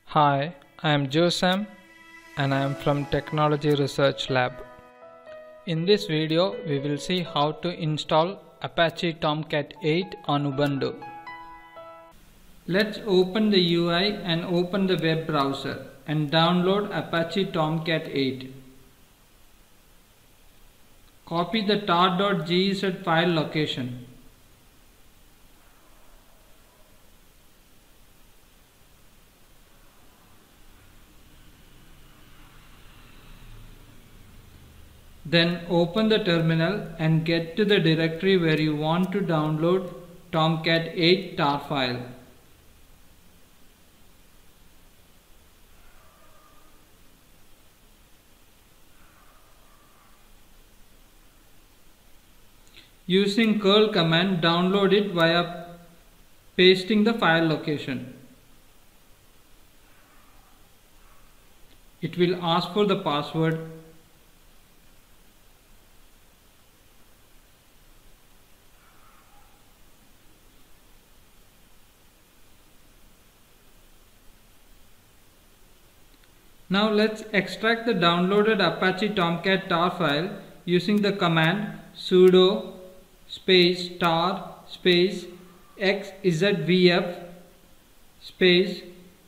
Hi, I am Josam and I am from Technology Research Lab. In this video, we will see how to install Apache Tomcat 8 on Ubuntu. Let's open the UI and open the web browser and download Apache Tomcat 8. Copy the tar.gz file location. Then open the terminal and get to the directory where you want to download Tomcat 8 tar file. Using curl command, download it via pasting the file location. It will ask for the password. Now let's extract the downloaded Apache Tomcat tar file using the command sudo space tar space xzvf space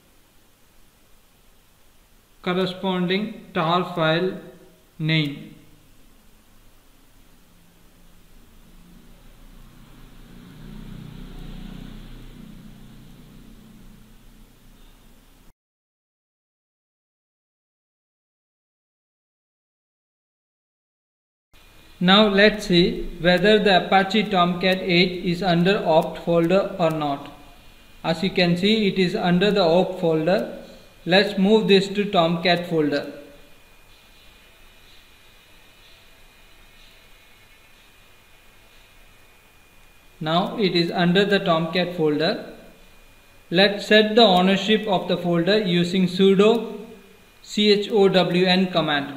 corresponding tar file name. Now let's see whether the Apache Tomcat 8 is under opt folder or not. As you can see, it is under the opt folder. Let's move this to Tomcat folder. Now it is under the Tomcat folder. Let's set the ownership of the folder using sudo chown command.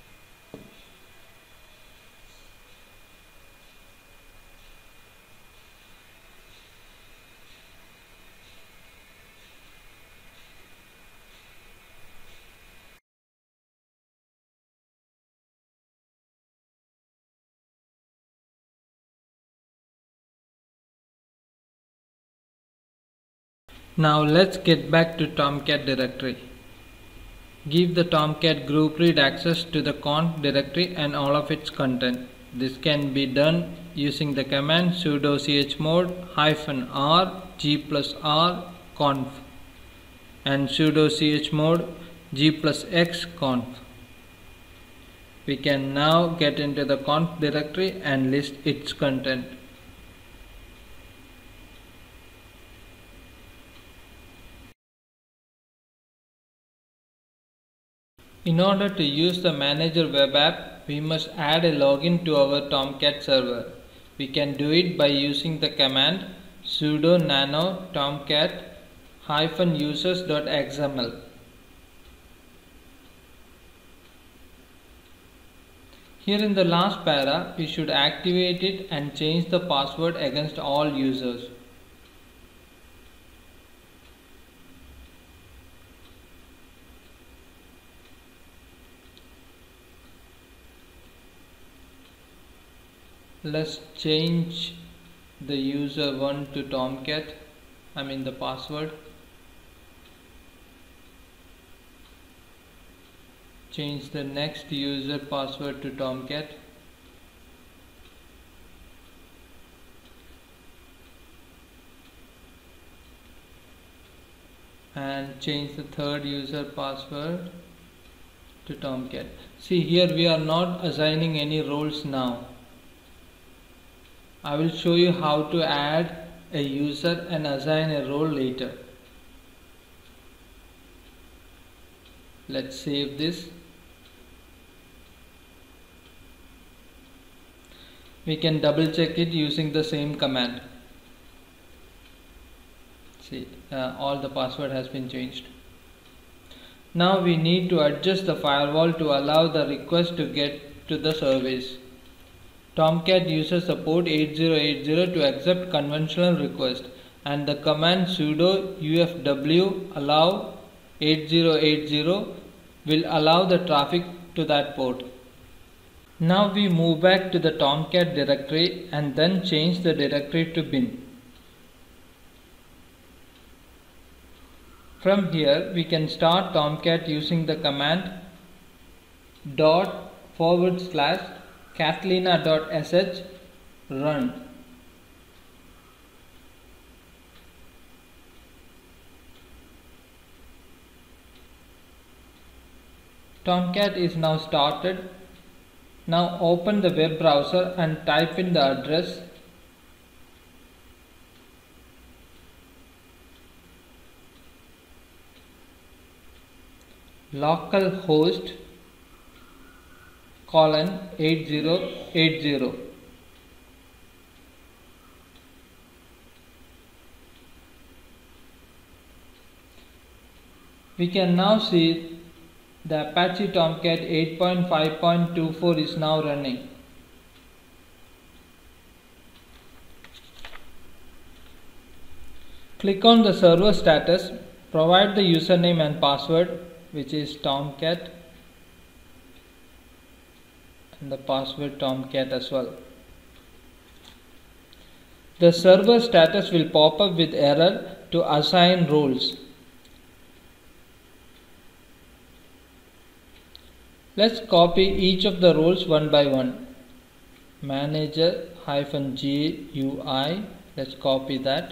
Now let's get back to Tomcat directory. Give the Tomcat group read access to the conf directory and all of its content. This can be done using the command sudo chmod -r g+r conf and sudo chmod g+x conf. We can now get into the conf directory and list its content. In order to use the Manager web app, we must add a login to our Tomcat server. We can do it by using the command sudo nano tomcat -users.xml. Here in the last para, we should activate it and change the password against all users. Let's change the user1 to Tomcat, the password. Change the next user password to Tomcat. And change the third user password to Tomcat. See, here we are not assigning any roles now. I will show you how to add a user and assign a role later. Let's save this. We can double check it using the same command. See, all the password has been changed. Now we need to adjust the firewall to allow the request to get to the service. Tomcat uses the port 8080 to accept conventional request, and the command sudo ufw allow 8080 will allow the traffic to that port. Now we move back to the Tomcat directory and then change the directory to bin. From here we can start Tomcat using the command /catalina.sh run. Tomcat is now started. Now open the web browser and type in the address localhost :8080. We can now see the Apache Tomcat 8.5.24 is now running. Click on the server status, provide the username and password, which is Tomcat, and the password Tomcat as well. The server status will pop up with error to assign roles. Let's copy each of the roles one by one. Manager-GUI, let's copy that.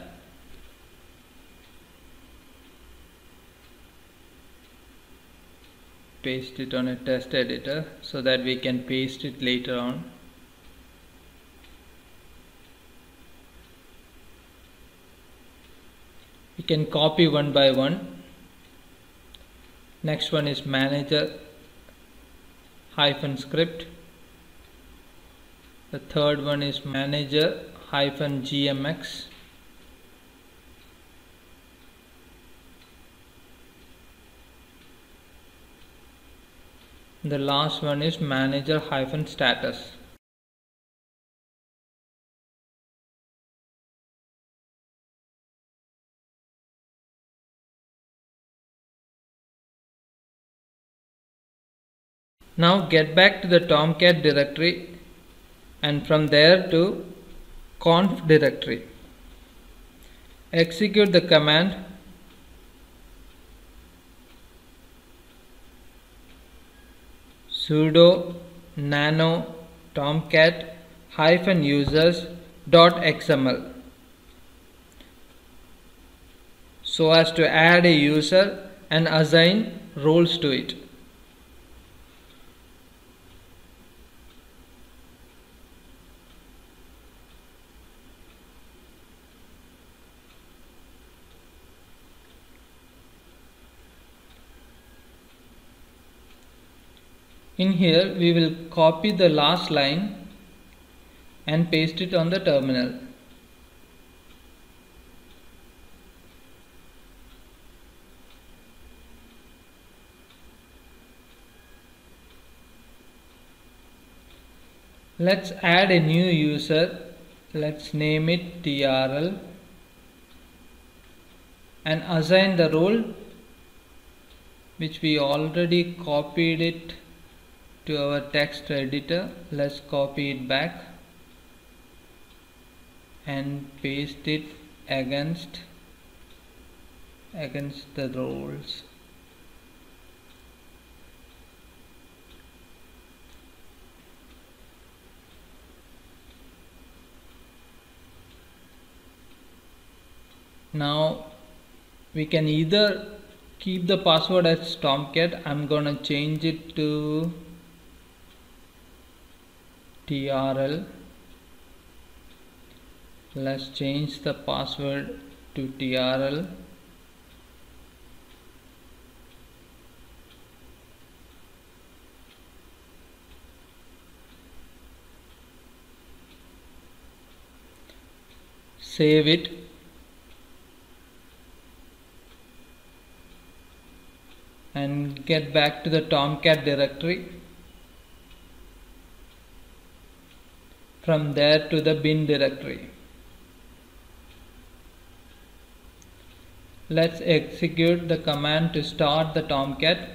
Paste it on a test editor so that we can paste it later on. We can copy one by one. Next one is manager-script. The third one is manager-gmx. The last one is manager-status. Now get back to the Tomcat directory and from there to conf directory. Execute the command sudo nano tomcat -users.xml so as to add a user and assign roles to it. In here we will copy the last line and paste it on the terminal. Let's add a new user. Let's name it TRL and assign the role which we already copied it to our text editor. Let's copy it back and paste it against the roles. Now we can either keep the password as Tomcat. I'm gonna change it to TRL. Let's change the password to TRL. Save it. And get back to the Tomcat directory. From there to the bin directory. let's execute the command to start the Tomcat.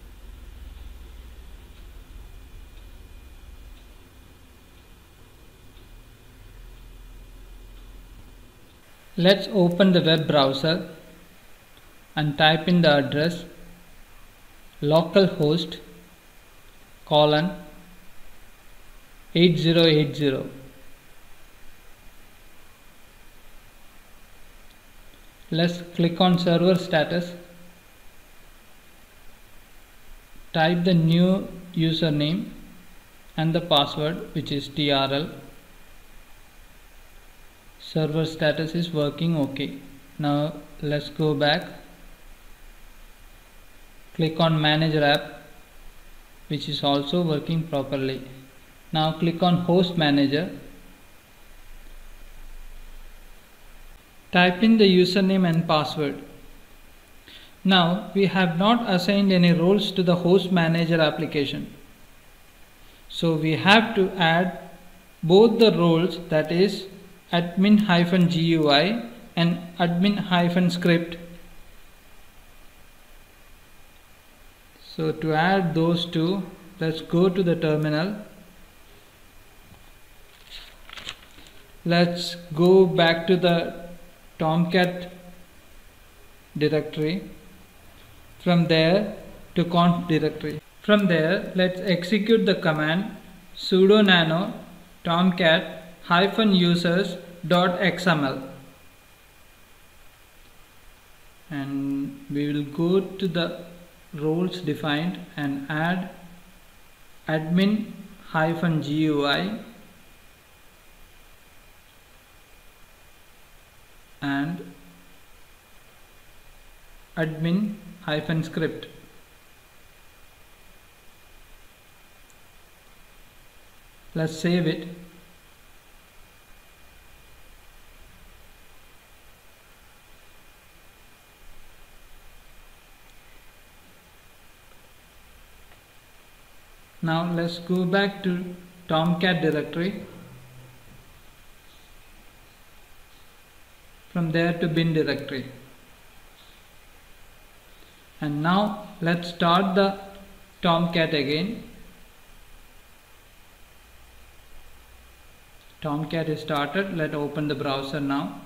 Let's open the web browser and type in the address localhost colon 8080. Let's click on server status, type the new username and the password, which is TRL. Server status is working okay. Now let's go back, click on manager app, which is also working properly. Now click on host manager, type in the username and password. Now we have not assigned any roles to the host manager application, so we have to add both the roles, that is admin-GUI and admin-script. So to add those two, let's go to the terminal. Let's go back to the Tomcat directory. From there to conf directory. From there, let's execute the command sudo nano tomcat -users.xml, and we will go to the roles defined and add admin-GUI and admin-script. Let's save it. Now let's go back to Tomcat directory. From there to bin directory. And now let's start the Tomcat again. Tomcat is started. Let's open the browser now.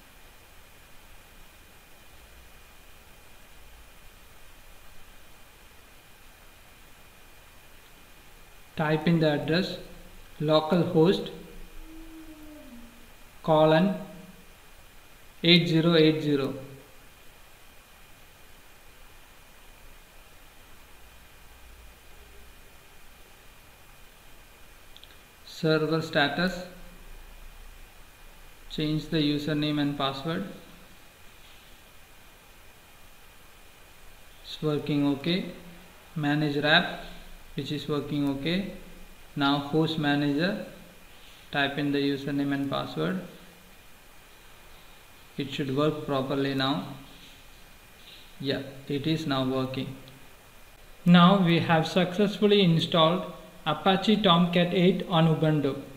Type in the address localhost colon 8080. Server status, change the username and password. It's working okay. Manager app, which is working okay. Now host manager, type in the username and password. It should work properly now. Yeah, it is now working. Now we have successfully installed Apache Tomcat 8 on Ubuntu.